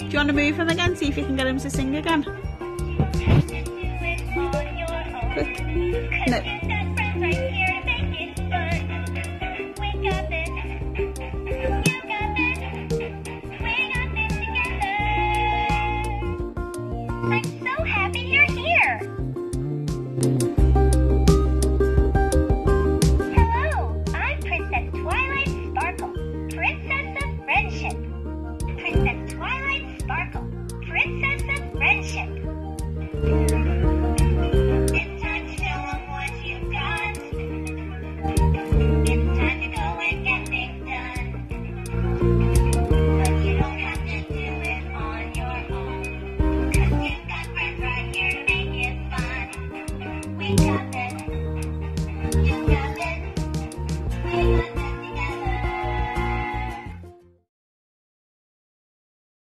you want to move him again? See if you can get him to sing again. No. I'm so happy you're here! Hello, I'm Princess Twilight Sparkle, Princess of Friendship. Princess Twilight Sparkle, Princess of Friendship. It's time to show 'em what you've got. It's time to go and get things done. But you don't have to do it on your own. 'Cause you've got friends right here to make it fun. We got them.